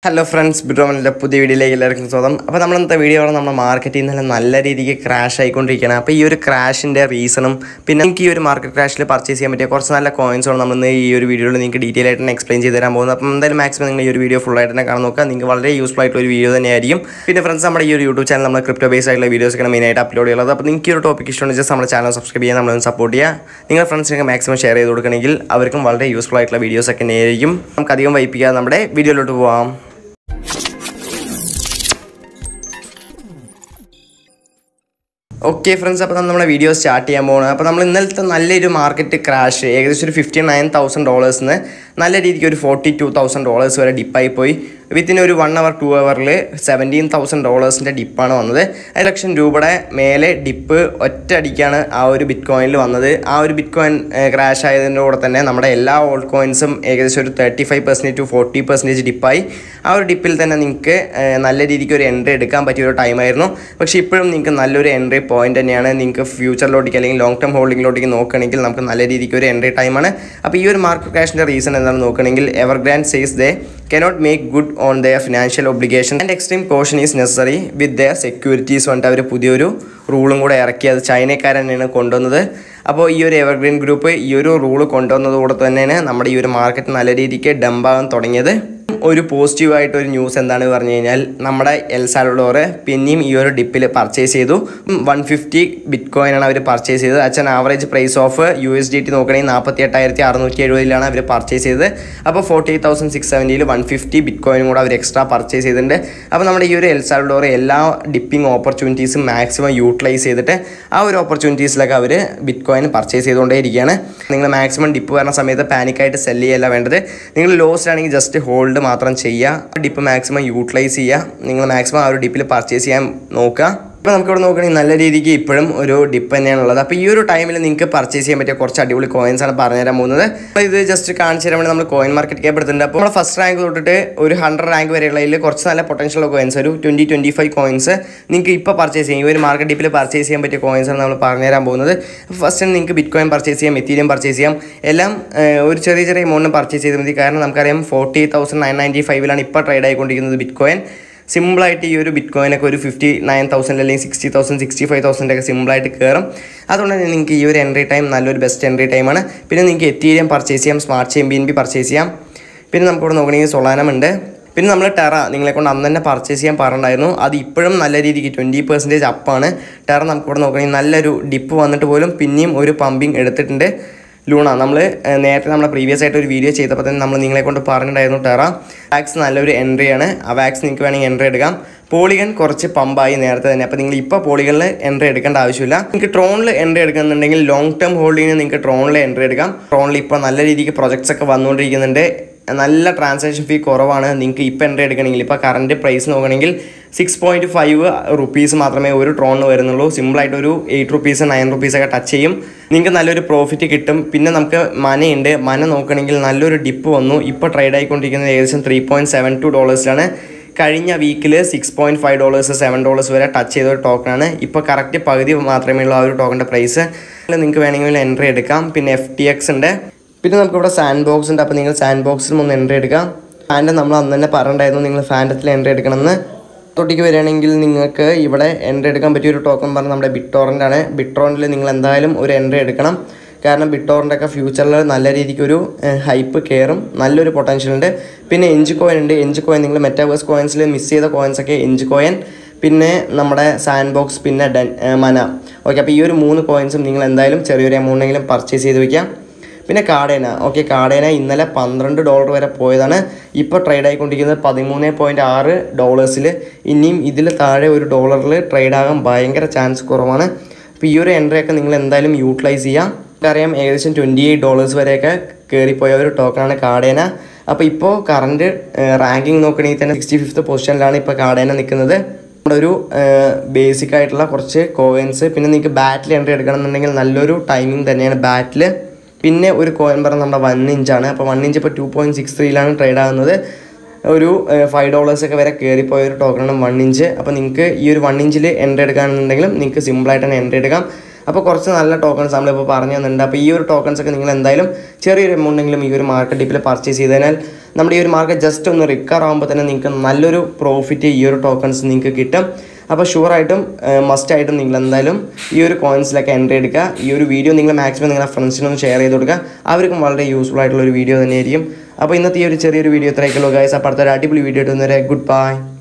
Hello friends, Bidroman's പുതിയ വീഡിയോയിലേക്ക് എല്ലാവർക്കും സ്വാഗതം. അപ്പോൾ നമ്മൾ ഇന്നത്തെ വീഡിയോ ആണ് നമ്മുടെ മാർക്കറ്റിൽ നിന്ന് നല്ല രീതിക്ക് ക്രാഷ് ആയിക്കൊണ്ടിരിക്കുകയാണ്. അപ്പോൾ ഈ ഒരു ക്രാഷിൻ്റെ റീസണും പിന്നെ നിങ്ങൾക്ക് ഈ ഒരു മാർക്കറ്റ് ക്രാഷിൽ പർച്ചേസ് ചെയ്യാൻ പറ്റിയ കുറച്ച് നല്ല കോയിൻസാണ് നമ്മൾ ഇന്ന് ഈ ഒരു വീഡിയോയിൽ നിങ്ങൾക്ക് ഡീറ്റെയിൽ ആയിട്ട് എക്സ്പ്ലെയിൻ ചെയ്ത് തരാൻ പോകുന്നത്. അപ്പോൾ എന്തായാലും മാക്സിമം നിങ്ങൾ ഈ ഒരു വീഡിയോ ഫുൾ ആയിട്ട് തന്നെ കാണാൻ നോക്കുക. നിങ്ങൾക്ക് വളരെ യൂസ്ഫുൾ ആയിട്ടുള്ള ഒരു വീഡിയോ തന്നെയായിരിക്കും. പിന്നെ ഫ്രണ്ട്സ് നമ്മുടെ ഈ ഒരു യൂട്യൂബ് ചാനൽ നമ്മൾ ക്രിപ്റ്റോ ബേസ് ആയിട്ടുള്ള വീഡിയോസൊക്കെ മെയിനായിട്ട് അപ്ലോഡ് ചെയ്യുന്നത്. അപ്പോൾ നിങ്ങൾക്ക് ഈ ഒരു ടോപ്പിക് ഇഷ്ടമുണ്ടെങ്കിൽ ജസ്റ്റ് നമ്മുടെ ചാനൽ സബ്സ്ക്രൈബ് ചെയ്യാൻ നമ്മളൊന്ന് സപ്പോർട്ട് ചെയ്യുക. നിങ്ങളുടെ ഫ്രണ്ട്സിനൊക്കെ മാക്സിമം ഷെയർ ചെയ്ത് കൊടുക്കണമെങ്കിൽ അവർക്കും വളരെ യൂസ്ഫുൾ ആയിട്ടുള്ള വീഡിയോസൊക്കെ തന്നെയായിരിക്കും. നമുക്ക് അധികം വൈപ്പിക്കാതെ നമ്മുടെ വീഡിയോയിലോട്ട് പോകാം. ഓക്കെ ഫ്രണ്ട്സ്, അപ്പോൾ നമ്മുടെ വീഡിയോ സ്റ്റാർട്ട് ചെയ്യാൻ പോകുന്നത്. അപ്പോൾ നമ്മൾ ഇന്നലത്തെ നല്ലൊരു മാർക്കറ്റ് ക്രാഷ് ഏകദേശം ഒരു $59,000 നല്ല രീതിക്ക് ഒരു $42,000 വരെ ഡിപ്പായി പോയി. വിത്തിൻ ഒരു 1 hour 2 hour $17,000 ഡിപ്പാണ് വന്നത്. 1 ലക്ഷം രൂപയുടെ മേലെ ഡിപ്പ് ഒറ്റ അടിക്കാണ് ആ ഒരു ബിറ്റ് കോയിനിൽ വന്നത്. ആ ഒരു ബിറ്റ് കോയിൻ ക്രാഷ് ആയതിൻ്റെ കൂടെ തന്നെ നമ്മുടെ എല്ലാ ഓൾട്ട് കോയിൻസും ഏകദേശം ഒരു 35% to 40% ഡിപ്പായി. ആ ഒരു ഡിപ്പിൽ തന്നെ നിങ്ങൾക്ക് നല്ല രീതിക്ക് ഒരു എൻട്രി എടുക്കാൻ പറ്റിയ ഒരു ടൈമായിരുന്നു. പക്ഷേ ഇപ്പോഴും നിങ്ങൾക്ക് നല്ലൊരു എൻട്രി പോയിന്റ് തന്നെയാണ്. നിങ്ങൾക്ക് ഫ്യൂച്ചറിലോട്ടേക്ക് അല്ലെങ്കിൽ ലോങ് ടേം ഹോൾഡിങ്ങിലോട്ടേക്ക് നോക്കുകയാണെങ്കിൽ നമുക്ക് നല്ല രീതിക്ക് ഒരു എൻട്രി ടൈമാണ്. അപ്പോൾ ഈ ഒരു മാർക്കറ്റ് ക്രാഷിൻ്റെ റീസൺ എന്താണെന്ന് നോക്കുകയാണെങ്കിൽ Evergrande says they cannot make good on their financial obligation and extreme caution is necessary with their securities. പറഞ്ഞിട്ട് അവർ പുതിയൊരു റൂളും കൂടെ ഇറക്കി. അത് ചൈനക്കാരൻ തന്നെയാണ് കൊണ്ടുവന്നത്. അപ്പോൾ ഈ ഒരു എവർഗ്രീൻ ഗ്രൂപ്പ് ഈ ഒരു റൂള് കൊണ്ടുവന്നതോടെ തന്നെയാണ് നമ്മുടെ ഈ ഒരു മാർക്കറ്റ് നല്ല രീതിക്ക് ഡംപാകാൻ തുടങ്ങിയത്. ഒരു പോസിറ്റീവായിട്ടൊരു ന്യൂസ് എന്താണെന്ന് പറഞ്ഞു കഴിഞ്ഞാൽ നമ്മുടെ എൽ സാൽവഡോർ പിന്നെയും ഈ ഒരു ഡിപ്പിൽ പർച്ചേസ് ചെയ്തു. 150 ബിറ്റ് കോയിനാണ് അവർ പർച്ചേസ് ചെയ്തത്. അച്ഛൻ ആവറേജ് പ്രൈസ് ഓഫ് USDT നോക്കുകയാണെങ്കിൽ 48,670 അവർ പർച്ചേസ് ചെയ്തത്. അപ്പോൾ 48,670 150 ബിറ്റ് കോയിനും കൂടെ അവർ എക്സ്ട്രാ പർച്ചേസ് ചെയ്തിട്ടുണ്ട്. അപ്പോൾ നമ്മുടെ ഈ ഒരു എൽ സാൽവഡോർ എല്ലാ ഡിപ്പിംഗ് ഓപ്പർച്യൂണിറ്റീസും മാക്സിമം യൂട്ടിലൈസ് ചെയ്തിട്ട് ആ ഒരു ഓപ്പർച്യൂണിറ്റീസിലൊക്കെ അവർ ബിറ്റ് കോയിൻ പർച്ചേസ് ചെയ്തുകൊണ്ടേ ഇരിക്കുകയാണ്. നിങ്ങൾ മാക്സിമം ഡിപ്പ് വരുന്ന സമയത്ത് പാനിക്കായിട്ട് സെല് ചെയ്യല്ല വേണ്ടത്. നിങ്ങൾ ലോസിലാണെങ്കിൽ ജസ്റ്റ് ഹോൾഡ് മാത്രം ചെയ്യുക. ഡിപ്പ് മാക്സിമം യൂട്ടിലൈസ് ചെയ്യുക. നിങ്ങൾ മാക്സിമം ആ ഒരു ഡിപ്പിൽ പർച്ചേസ് ചെയ്യാൻ നോക്കുക. ഇപ്പോൾ നമുക്കിവിടെ നോക്കുകയാണെങ്കിൽ നല്ല രീതിക്ക് ഇപ്പോഴും ഒരു ഡിപ്പ് തന്നെയാണുള്ളത്. അപ്പോൾ ഈ ഒരു ടൈമിൽ നിങ്ങൾക്ക് പർച്ചേസ് ചെയ്യാൻ പറ്റിയ കുറച്ച് അടിപൊളി കോയിൻസാണ് പറഞ്ഞുതരാൻ പോകുന്നത്. അപ്പോൾ ഇത് ജസ്റ്റ് കാണിച്ചു തരാൻ വേണ്ടി നമ്മൾ കോയിൻ മാർക്കറ്റ് ക്യാപ്പ് എടുത്തിട്ടുണ്ട്. അപ്പോൾ നമ്മുടെ ഫസ്റ്റ് റാങ്ക് തൊട്ടിട്ട് ഒരു 100 റാങ്ക് വരെയുള്ളതിൽ കുറച്ച് നല്ല പൊട്ടൻഷ്യൽ കോയിൻസ് ഒരു 20-25 കോയിൻസ് നിങ്ങൾക്ക് ഇപ്പോൾ പർച്ചേസ് ചെയ്യാം. ഈ ഒരു മാർക്കറ്റ് ഡിപ്പിൽ പർച്ചേസ് ചെയ്യാൻ പറ്റിയ കോയിൻസാണ് നമ്മൾ പറഞ്ഞുതരാൻ പോകുന്നത്. ഫസ്റ്റ് നിങ്ങൾക്ക് ബിറ്റ് കോയിൻ പർച്ചേസ് ചെയ്യാം, എത്തീരിയം പർച്ചേസ് ചെയ്യാം. എല്ലാം ഒരു ചെറിയ എമൗണ്ട് പർച്ചേസ് ചെയ്താൽ മതി. കാരണം നമുക്കറിയാം 48,995 ഇപ്പോൾ ട്രേഡ് ആയിക്കൊണ്ടിരിക്കുന്നത് ബിറ്റ് കോയിൻ. സിമ്പിളായിട്ട് ഈ ഒരു ബിറ്റ് കോയിനൊക്കെ ഒരു 59,000 അല്ലെങ്കിൽ 60,000 65,000 ഒക്കെ സിമ്പിളായിട്ട് കയറും. അതുകൊണ്ട് തന്നെ നിങ്ങൾക്ക് ഈ ഒരു എൻട്രി ടൈം നല്ലൊരു ബെസ്റ്റ് എൻട്രി ടൈമാണ്. പിന്നെ നിങ്ങൾക്ക് എത്തീരിയം പർച്ചേസ് ചെയ്യാം, സ്മാർട്ട് ചെയിൻ BNB പർച്ചേസ് ചെയ്യാം. പിന്നെ നമുക്കിവിടെ നോക്കണമെങ്കിൽ സൊളാനം ഉണ്ട്. പിന്നെ നമ്മൾ ടെറ നിങ്ങളെ കൊണ്ട് അന്ന് തന്നെ പർച്ചേസ് ചെയ്യാൻ പറഞ്ഞിട്ടുണ്ടായിരുന്നു. അത് ഇപ്പോഴും നല്ല രീതിക്ക് 20% അപ്പാണ്. ടെറ നമുക്കിവിടെ നോക്കണമെങ്കിൽ നല്ലൊരു ഡിപ്പ് വന്നിട്ട് പോലും പിന്നെയും ഒരു പമ്പിങ് എടുത്തിട്ടുണ്ട്. ലൂണ നമ്മൾ നേരത്തെ നമ്മൾ പ്രീവിയസ് ആയിട്ട് ഒരു വീഡിയോ ചെയ്തപ്പോൾ തന്നെ നമ്മൾ നിങ്ങളെ കൊണ്ട് പറഞ്ഞിട്ടുണ്ടായിരുന്നു ടെറ വാക്സ് നല്ലൊരു എൻട്രിയാണ്. ആ വാക്സ് നിങ്ങൾക്ക് വേണമെങ്കിൽ എൻട്രി എടുക്കാം. പോളിഗൺ കുറച്ച് പമ്പായി നേരത്തെ തന്നെ. അപ്പോൾ നിങ്ങൾ ഇപ്പോൾ പോളിഗണിൽ എൻട്രി എടുക്കേണ്ട ആവശ്യമില്ല. നിങ്ങൾക്ക് ട്രോണിൽ എൻട്രി എടുക്കുന്നുണ്ടെങ്കിൽ ലോങ് ടേം ഹോൾഡിങ്ങിന് നിങ്ങൾക്ക് ട്രോണിൽ എൻട്രി എടുക്കാം. ട്രോണിൽ ഇപ്പോൾ നല്ല രീതിക്ക് പ്രൊജക്ട്സ് ഒക്കെ വന്നുകൊണ്ടിരിക്കുന്നുണ്ട്. നല്ല ട്രാൻസാക്ഷൻ ഫീ കുറവാണ്. നിങ്ങൾക്ക് ഇപ്പോൾ എൻട്രി എടുക്കണമെങ്കിൽ ഇപ്പോൾ കറൻറ്റ് പ്രൈസ് നോക്കണമെങ്കിൽ 6.5 റുപ്പീസ് മാത്രമേ ഒരു ട്രോണിന് വരുന്നുള്ളൂ. സിമ്പിളായിട്ട് ഒരു 8 റുപ്പീസ് 9 റുപ്പീസൊക്കെ ടച്ച് ചെയ്യും. നിങ്ങൾക്ക് നല്ലൊരു പ്രോഫിറ്റ് കിട്ടും. പിന്നെ നമുക്ക് മനയുണ്ട്. മന നോക്കണമെങ്കിൽ നല്ലൊരു ഡിപ്പ് വന്നു. ഇപ്പോൾ ട്രേഡ് ആയിക്കൊണ്ടിരിക്കുന്നത് ഏകദേശം $3.72 കഴിഞ്ഞ വീക്കിൽ $6.5 $7 വരെ ടച്ച് ചെയ്ത ഒരു ടോക്കണാണ്. ഇപ്പോൾ കറക്റ്റ് പകുതി മാത്രമേ ഉള്ളൂ ആ ഒരു ടോക്കണിൻ്റെ പ്രൈസ്. നിങ്ങൾക്ക് വേണമെങ്കിൽ എൻട്രി എടുക്കാം. പിന്നെ FTX ഉണ്ട്. പിന്നെ നമുക്കിവിടെ സാൻഡ് ബോക്സ് ഉണ്ട്. അപ്പോൾ നിങ്ങൾ സാൻഡ് ബോക്സിലും ഒന്ന് എൻട്രി എടുക്കാം. ഫാൻ്റെ നമ്മൾ അന്ന് തന്നെ പറഞ്ഞിട്ടുണ്ടായിരുന്നു നിങ്ങൾ ഫാൻഡത്തിൽ എൻട്രി എടുക്കണമെന്ന്. തൊട്ടിക്ക് വരികയാണെങ്കിൽ നിങ്ങൾക്ക് ഇവിടെ എൻട്രി എടുക്കാൻ പറ്റിയൊരു ടോക്കൺ പറഞ്ഞാൽ നമ്മുടെ ബിറ്റോറൻ്റാണ്. ബിറ്റോറൻറ്റിൽ നിങ്ങൾ എന്തായാലും ഒരു എൻട്രി എടുക്കണം. കാരണം ബിറ്റോറൻ്റൊക്കെ ഫ്യൂച്ചറിൽ നല്ല രീതിക്കൊരു ഹൈപ്പ് കയറും. നല്ലൊരു പൊട്ടൻഷ്യൽ ഉണ്ട്. പിന്നെ എഞ്ച് കോയിൻ ഉണ്ട്. എഞ്ച് കോയിൻ നിങ്ങൾ മെറ്റാവേഴ്സ് കോയിൻസിൽ മിസ് ചെയ്ത കോയിൻസൊക്കെ എഞ്ച് കോയിൻ, പിന്നെ നമ്മുടെ സാൻഡ് ബോക്സ്, പിന്നെ മന. ഓക്കെ, അപ്പോൾ ഈ ഒരു 3 കോയിൻസും നിങ്ങൾ എന്തായാലും ചെറിയൊരു എമൗണ്ടെങ്കിലും പർച്ചേസ് ചെയ്ത് വയ്ക്കാം. പിന്നെ കാർഡേന. ഓക്കെ, കാർഡേന ഇന്നലെ $12 വരെ പോയതാണ്. ഇപ്പോൾ ട്രേഡ് ആയിക്കൊണ്ടിരിക്കുന്നത് $13.6. ഇനിയും ഇതിൽ താഴെ ഒരു ഡോളറിൽ ട്രേഡ് ആകാൻ ഭയങ്കര ചാൻസ് കുറവാണ്. അപ്പോൾ ഈ ഒരു എൻട്രിയൊക്കെ നിങ്ങൾ എന്തായാലും യൂട്ടിലൈസ് ചെയ്യാം. നമുക്കറിയാം ഏകദേശം $28 വരെയൊക്കെ കയറിപ്പോയ ഒരു ടോക്കണാണ് കാർഡേന. അപ്പോൾ ഇപ്പോൾ കറൻറ്റ് റാങ്കിങ് നോക്കണമെങ്കിൽ തന്നെ 65th പൊസിഷനിലാണ് ഇപ്പോൾ കാർഡേന നിൽക്കുന്നത്. നമ്മുടെ ഒരു ബേസിക് ആയിട്ടുള്ള കുറച്ച് കോയിൻസ്. പിന്നെ നിങ്ങൾക്ക് ബാറ്റിൽ എൻട്രി എടുക്കണമെന്നുണ്ടെങ്കിൽ നല്ലൊരു ടൈമിംഗ് തന്നെയാണ് ബാറ്റിൽ. പിന്നെ ഒരു കോയിൻ പറഞ്ഞാൽ നമ്മുടെ 1 ഇഞ്ചാണ്. അപ്പോൾ 1 ഇഞ്ച് ഇപ്പോൾ 2.63 ട്രേഡ് ആകുന്നത്. ഒരു $5 ഒക്കെ വരെ കയറിപ്പോയ ഒരു ടോക്കണാണ് 1 ഇഞ്ച്. അപ്പോൾ നിങ്ങൾക്ക് ഈ ഒരു 1 ഇഞ്ചിൽ എൻട്രി എടുക്കുകയാണെന്നുണ്ടെങ്കിലും നിങ്ങൾക്ക് സിമ്പിളായിട്ട് തന്നെ എൻട്രി എടുക്കാം. അപ്പോൾ കുറച്ച് നല്ല ടോക്കൺസ് നമ്മളിപ്പോൾ പറഞ്ഞു തന്നിട്ടുണ്ട്. അപ്പോൾ ഈ ഒരു ടോക്കൺസ് ഒക്കെ നിങ്ങൾ എന്തായാലും ചെറിയൊരു എമൗണ്ടെങ്കിലും ഈ ഒരു മാർക്കറ്റ് ഡിപ്പിൽ പർച്ചേസ് ചെയ്ത് കഴിഞ്ഞാൽ നമ്മുടെ ഈ ഒരു മാർക്കറ്റ് ജസ്റ്റ് ഒന്ന് റിക്കവർ ആകുമ്പോൾ തന്നെ നിങ്ങൾക്ക് നല്ലൊരു പ്രോഫിറ്റ് ഈ ഒരു ടോക്കൺസ് നിങ്ങൾക്ക് കിട്ടും. അപ്പോൾ ഷുവറായിട്ടും മസ്റ്റായിട്ടും നിങ്ങൾ എന്തായാലും ഈ ഒരു കോയിൻസിലൊക്കെ എൻട്രി എടുക്കുക. ഈ ഒരു വീഡിയോ നിങ്ങൾ മാക്സിമം നിങ്ങളുടെ ഫ്രണ്ട്സിനൊന്ന് ഷെയർ ചെയ്ത് കൊടുക്കുക. അവർക്കും വളരെ യൂസ്ഫുൾ ആയിട്ടുള്ള ഒരു വീഡിയോ തന്നെയായിരിക്കും. അപ്പോൾ ഇന്നത്തെ ഈ ഒരു ചെറിയൊരു വീഡിയോ ഇത്രയൊക്കെയുള്ളൂ ഗൈസ്. അപ്പോൾ അടുത്തൊരു അടിപൊളി വീഡിയോ ഇടുന്നവരെ ഗുഡ് ബൈ.